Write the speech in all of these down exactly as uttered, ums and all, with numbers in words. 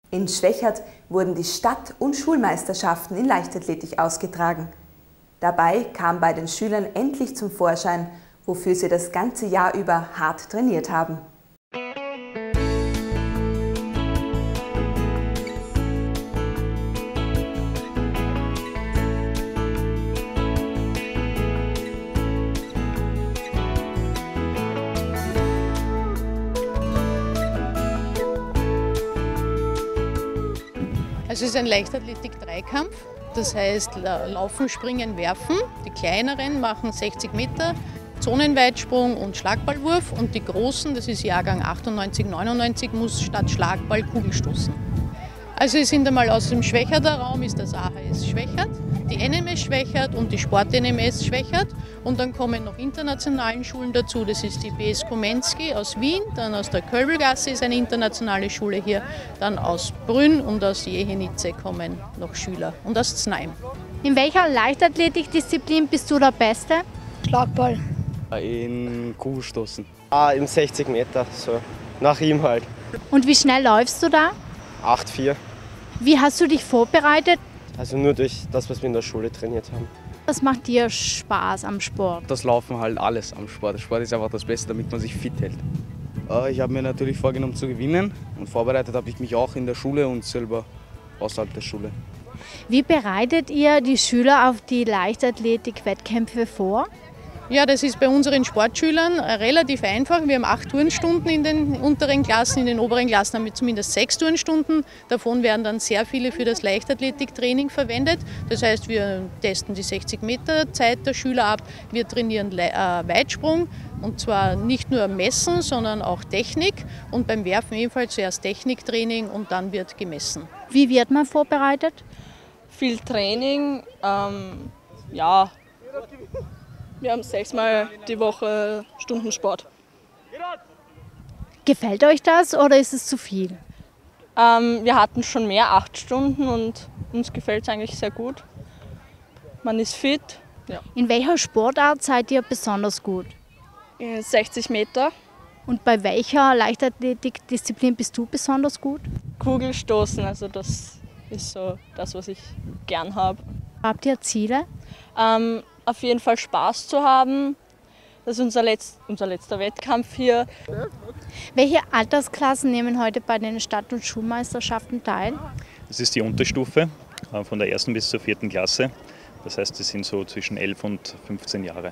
In Schwechat wurden die Stadt- und Schulmeisterschaften in Leichtathletik ausgetragen. Dabei kam bei den Schülern endlich zum Vorschein, wofür sie das ganze Jahr über hart trainiert haben. Also es ist ein Leichtathletik-Dreikampf, das heißt Laufen, Springen, Werfen. Die kleineren machen sechzig Meter, Zonenweitsprung und Schlagballwurf und die großen, das ist Jahrgang achtundneunzig, neunundneunzig, muss statt Schlagball Kugel stoßen. Also es sind einmal aus dem Schwechater Raum ist das A H S Schwechat, die N M S Schwechat und die Sport N M S Schwechat und dann kommen noch internationalen Schulen dazu, das ist die B S Komensky aus Wien, dann aus der Kölbelgasse ist eine internationale Schule hier, dann aus Brünn und aus Jehenice kommen noch Schüler und aus Znaim. In welcher Leichtathletikdisziplin bist du der Beste? Schlagball. In Kugelstoßen. Ah, im sechzig Meter, so nach ihm halt. Und wie schnell läufst du da? acht vier. Wie hast du dich vorbereitet? Also nur durch das, was wir in der Schule trainiert haben. Was macht dir Spaß am Sport? Das Laufen halt alles am Sport. Der Sport ist einfach das Beste, damit man sich fit hält. Ich habe mir natürlich vorgenommen zu gewinnen und vorbereitet habe ich mich auch in der Schule und selber außerhalb der Schule. Wie bereitet ihr die Schüler auf die Leichtathletik-Wettkämpfe vor? Ja, das ist bei unseren Sportschülern relativ einfach. Wir haben acht Turnstunden in den unteren Klassen, in den oberen Klassen haben wir zumindest sechs Turnstunden. Davon werden dann sehr viele für das Leichtathletiktraining verwendet. Das heißt, wir testen die sechzig Meter Zeit der Schüler ab. Wir trainieren Weitsprung und zwar nicht nur Messen, sondern auch Technik. Und beim Werfen ebenfalls zuerst Techniktraining und dann wird gemessen. Wie wird man vorbereitet? Viel Training, ähm, ja. Wir haben sechsmal die Woche Stunden Sport. Gefällt euch das oder ist es zu viel? Ähm, wir hatten schon mehr, acht Stunden und uns gefällt es eigentlich sehr gut. Man ist fit. Ja. In welcher Sportart seid ihr besonders gut? sechzig Meter. Und bei welcher Leichtathletikdisziplin bist du besonders gut? Kugelstoßen, also das ist so das, was ich gern habe. Habt ihr Ziele? Ähm, auf jeden Fall Spaß zu haben. Das ist unser, Letz-, unser letzter Wettkampf hier. Welche Altersklassen nehmen heute bei den Stadt- und Schulmeisterschaften teil? Das ist die Unterstufe von der ersten bis zur vierten Klasse. Das heißt, das sind so zwischen elf und fünfzehn Jahre.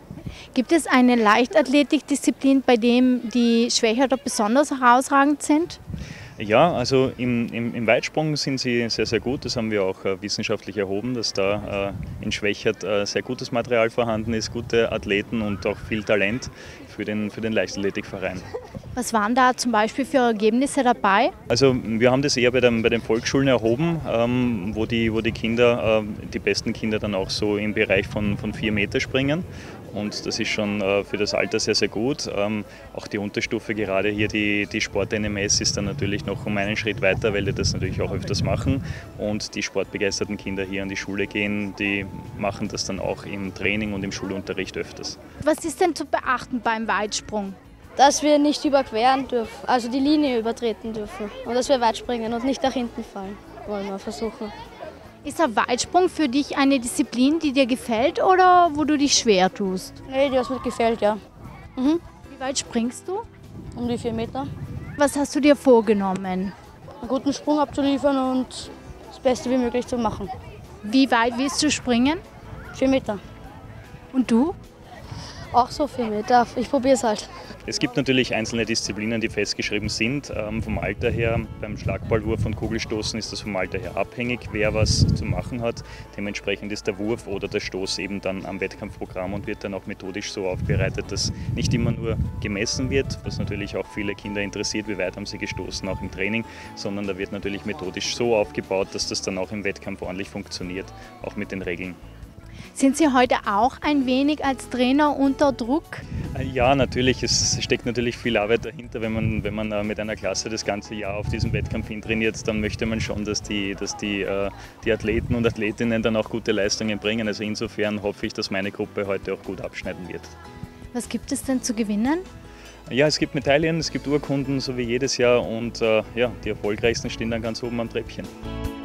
Gibt es eine Leichtathletikdisziplin, bei dem die Schwechater besonders herausragend sind? Ja, also im, im, im Weitsprung sind sie sehr, sehr gut. Das haben wir auch äh, wissenschaftlich erhoben, dass da äh, in Schwechat äh, sehr gutes Material vorhanden ist, gute Athleten und auch viel Talent für den, für den Leichtathletikverein. Was waren da zum Beispiel für Ergebnisse dabei? Also wir haben das eher bei, den, bei den Volksschulen erhoben, ähm, wo, die, wo die Kinder, äh, die besten Kinder dann auch so im Bereich von, von vier Meter springen. Und das ist schon äh, für das Alter sehr, sehr gut. Ähm, auch die Unterstufe, gerade hier die, die Sport N M S ist dann natürlich noch um einen Schritt weiter, weil die das natürlich auch öfters machen. Und die sportbegeisterten Kinder hier an die Schule gehen, die machen das dann auch im Training und im Schulunterricht öfters. Was ist denn zu beachten beim Weitsprung? Dass wir nicht überqueren dürfen, also die Linie übertreten dürfen und dass wir weit springen und nicht nach hinten fallen, wollen wir versuchen. Ist der Weitsprung für dich eine Disziplin, die dir gefällt oder wo du dich schwer tust? Nee, die was mir gefällt, ja. Mhm. Wie weit springst du? Um die vier Meter. Was hast du dir vorgenommen? Einen guten Sprung abzuliefern und das Beste wie möglich zu machen. Wie weit willst du springen? Vier Meter. Und du? Auch so vier Meter. Ich probiere es halt. Es gibt natürlich einzelne Disziplinen, die festgeschrieben sind. Ähm, vom Alter her, beim Schlagballwurf und Kugelstoßen ist das vom Alter her abhängig, wer was zu machen hat. Dementsprechend ist der Wurf oder der Stoß eben dann am Wettkampfprogramm und wird dann auch methodisch so aufbereitet, dass nicht immer nur gemessen wird, was natürlich auch viele Kinder interessiert, wie weit haben sie gestoßen, auch im Training, sondern da wird natürlich methodisch so aufgebaut, dass das dann auch im Wettkampf ordentlich funktioniert, auch mit den Regeln. Sind Sie heute auch ein wenig als Trainer unter Druck? Ja, natürlich. Es steckt natürlich viel Arbeit dahinter. Wenn man, wenn man mit einer Klasse das ganze Jahr auf diesen Wettkampf hintrainiert, dann möchte man schon, dass die, dass die, die Athleten und Athletinnen dann auch gute Leistungen bringen. Also insofern hoffe ich, dass meine Gruppe heute auch gut abschneiden wird. Was gibt es denn zu gewinnen? Ja, es gibt Medaillen, es gibt Urkunden, so wie jedes Jahr und äh, ja, die erfolgreichsten stehen dann ganz oben am Treppchen.